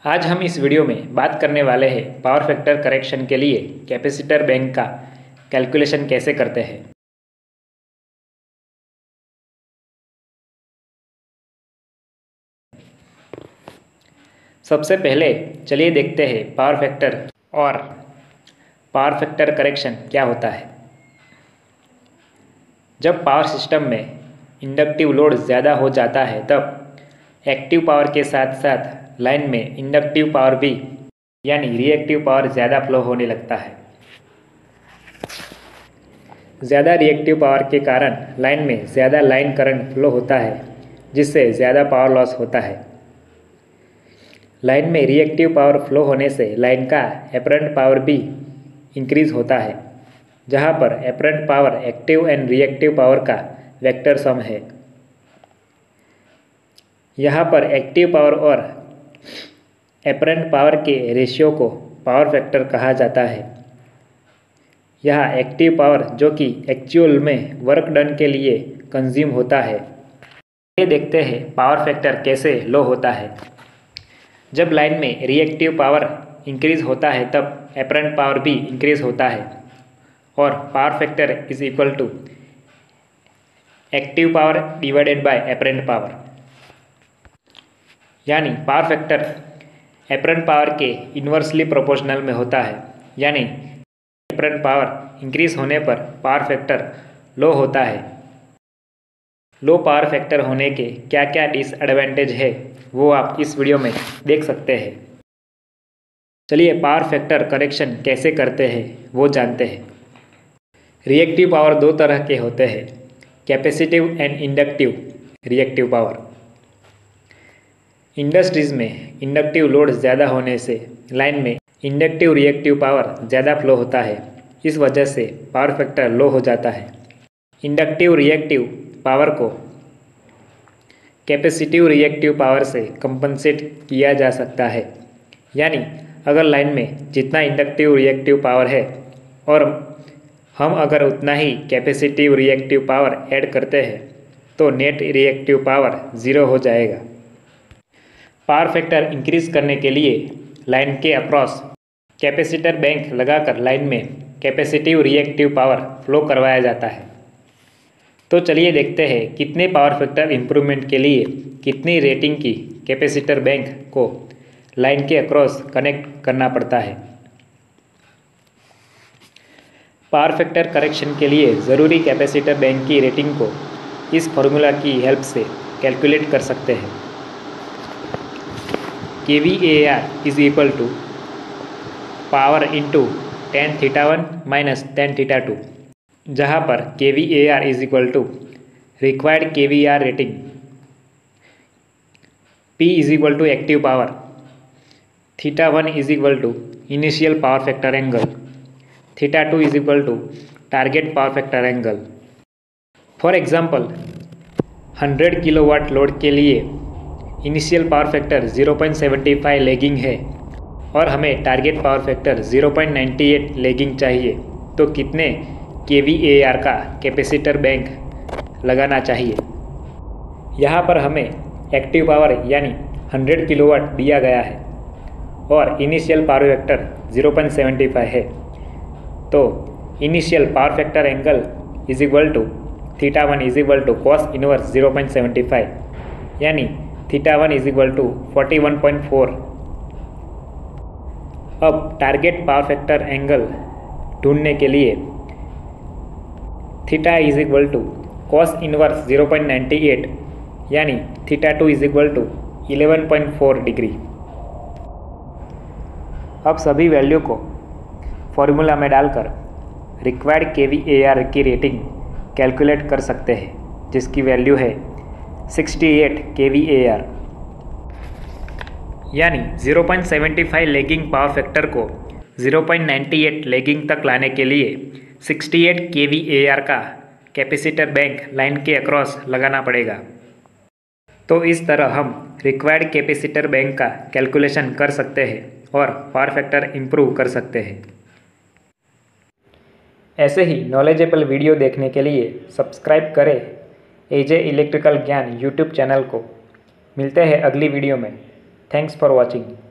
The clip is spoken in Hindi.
आज हम इस वीडियो में बात करने वाले हैं पावर फैक्टर करेक्शन के लिए कैपेसिटर बैंक का कैलकुलेशन कैसे करते हैं। सबसे पहले चलिए देखते हैं पावर फैक्टर और पावर फैक्टर करेक्शन क्या होता है। जब पावर सिस्टम में इंडक्टिव लोड ज़्यादा हो जाता है तब एक्टिव पावर के साथ साथ लाइन में इंडक्टिव पावर भी यानी रिएक्टिव पावर ज़्यादा फ्लो होने लगता है। ज़्यादा रिएक्टिव पावर के कारण लाइन में ज़्यादा लाइन करंट फ्लो होता है जिससे ज़्यादा पावर लॉस होता है। लाइन में रिएक्टिव पावर फ्लो होने से लाइन का एपरेंट पावर भी इंक्रीज होता है, जहाँ पर apparent power active and reactive power का वेक्टर सम है। यहाँ पर एक्टिव पावर और एपरेंट पावर के रेशियो को पावर फैक्टर कहा जाता है। यहाँ एक्टिव पावर जो कि एक्चुअल में वर्क डन के लिए कंज्यूम होता है। ये देखते हैं पावर फैक्टर कैसे लो होता है। जब लाइन में रिएक्टिव पावर इंक्रीज होता है तब एपरेंट पावर भी इंक्रीज होता है और power factor is equal to active power divided by apparent power, यानी पावर फैक्टर एपरेंट पावर के इन्वर्सली प्रोपोर्शनल में होता है। यानी एपरेंट पावर इंक्रीज होने पर पावर फैक्टर लो होता है। लो पावर फैक्टर होने के क्या क्या डिसएडवांटेज है वो आप इस वीडियो में देख सकते हैं। चलिए पावर फैक्टर करेक्शन कैसे करते हैं वो जानते हैं। रिएक्टिव पावर दो तरह के होते हैं, capacitive and inductive reactive power. Industries में इंडक्टिव लोड ज़्यादा होने से लाइन में इंडक्टिव रिएक्टिव पावर ज़्यादा फ्लो होता है। इस वजह से पावर फैक्टर लो हो जाता है। इंडक्टिव रिएक्टिव पावर को कैपेसिटिव रिएक्टिव पावर से कंपनसेट किया जा सकता है। यानी अगर लाइन में जितना इंडक्टिव रिएक्टिव पावर है और हम अगर उतना ही कैपेसिटिव रिएक्टिव पावर ऐड करते हैं तो नेट रिएक्टिव पावर ज़ीरो हो जाएगा। पावर फैक्टर इंक्रीज करने के लिए लाइन के अक्रॉस कैपेसिटर बैंक लगाकर लाइन में कैपेसिटिव रिएक्टिव पावर फ्लो करवाया जाता है। तो चलिए देखते हैं कितने पावर फैक्टर इम्प्रूवमेंट के लिए कितनी रेटिंग की कैपेसिटर बैंक को लाइन के अक्रॉस कनेक्ट करना पड़ता है। पावर फैक्टर करेक्शन के लिए ज़रूरी कैपेसिटर बैंक की रेटिंग को इस फॉर्मूला की हेल्प से कैलकुलेट कर सकते हैं। kVAR is equal to power into tan θ1 minus tan θ2, जहाँ पर kVAR is equal to required kVAR rating, P is equal to active power, θ1 is equal to initial power factor angle, θ2 is equal to target power factor angle. For example 100 kilowatt load के लिए इनिशियल पावर फैक्टर 0.75 लैगिंग है और हमें टारगेट पावर फैक्टर 0.98 लैगिंग चाहिए, तो कितने kVAR का कैपेसिटर बैंक लगाना चाहिए। यहाँ पर हमें एक्टिव पावर यानी 100 किलोवाट दिया गया है और इनिशियल पावर फैक्टर 0.75 है, तो initial power factor angle is equal to θ1 is equal to cos inverse 0.75, यानी θ1 इज इक्वल टू 41.4। अब टारगेट पावर फैक्टर एंगल ढूंढने के लिए θ is equal to cos inverse 0.98, यानी θ2 इज इक्वल टू 11.4 डिग्री। अब सभी वैल्यू को फॉर्मूला में डालकर रिक्वायर्ड kVAR की रेटिंग कैलकुलेट कर सकते हैं, जिसकी वैल्यू है 68 kVAR। यानी 0.75 लैगिंग पावर फैक्टर को 0.98 लैगिंग तक लाने के लिए 68 kVAR का कैपेसिटर बैंक लाइन के अक्रॉस लगाना पड़ेगा। तो इस तरह हम रिक्वायर्ड कैपेसिटर बैंक का कैलकुलेशन कर सकते हैं और पावर फैक्टर इम्प्रूव कर सकते हैं। ऐसे ही नॉलेजेबल वीडियो देखने के लिए सब्सक्राइब करें AJ electrical Gyan YouTube channel को। मिलते हैं अगली वीडियो में। Thanks for watching.